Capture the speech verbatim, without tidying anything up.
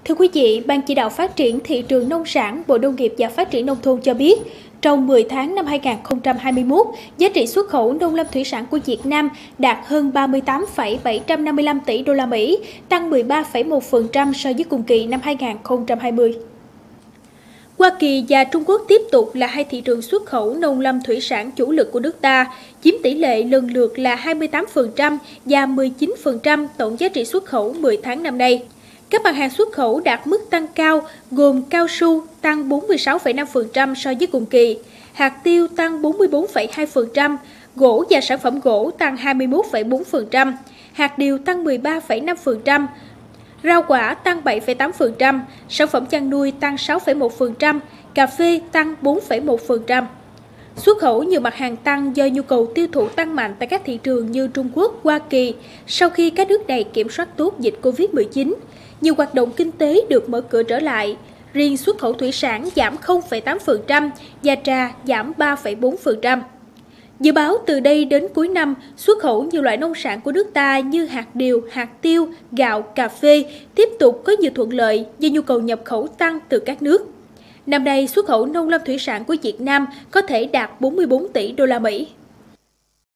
Thưa quý vị, Ban Chỉ đạo Phát triển Thị trường Nông sản, Bộ Nông nghiệp và Phát triển Nông thôn cho biết, trong mười tháng năm hai nghìn không trăm hai mươi mốt, giá trị xuất khẩu nông lâm thủy sản của Việt Nam đạt hơn ba mươi tám phẩy bảy trăm năm mươi lăm tỷ đô la Mỹ, tăng mười ba phẩy một phần trăm so với cùng kỳ năm hai nghìn không trăm hai mươi. Hoa Kỳ và Trung Quốc tiếp tục là hai thị trường xuất khẩu nông lâm thủy sản chủ lực của nước ta, chiếm tỷ lệ lần lượt là hai mươi tám phần trăm và mười chín phần trăm tổng giá trị xuất khẩu mười tháng năm nay. Các mặt hàng xuất khẩu đạt mức tăng cao gồm cao su tăng bốn mươi sáu phẩy năm phần trăm so với cùng kỳ, hạt tiêu tăng bốn mươi tư phẩy hai phần trăm, gỗ và sản phẩm gỗ tăng hai mươi mốt phẩy bốn phần trăm, hạt điều tăng mười ba phẩy năm phần trăm, rau quả tăng bảy phẩy tám phần trăm, sản phẩm chăn nuôi tăng sáu phẩy một phần trăm, cà phê tăng bốn phẩy một phần trăm. Xuất khẩu nhiều mặt hàng tăng do nhu cầu tiêu thụ tăng mạnh tại các thị trường như Trung Quốc, Hoa Kỳ sau khi các nước này kiểm soát tốt dịch Covid mười chín. Nhiều hoạt động kinh tế được mở cửa trở lại. Riêng xuất khẩu thủy sản giảm không phẩy tám phần trăm và trà giảm ba phẩy bốn phần trăm. Dự báo từ đây đến cuối năm, xuất khẩu nhiều loại nông sản của nước ta như hạt điều, hạt tiêu, gạo, cà phê tiếp tục có nhiều thuận lợi do nhu cầu nhập khẩu tăng từ các nước. Năm nay, xuất khẩu nông lâm thủy sản của Việt Nam có thể đạt bốn mươi tư tỷ đô la Mỹ.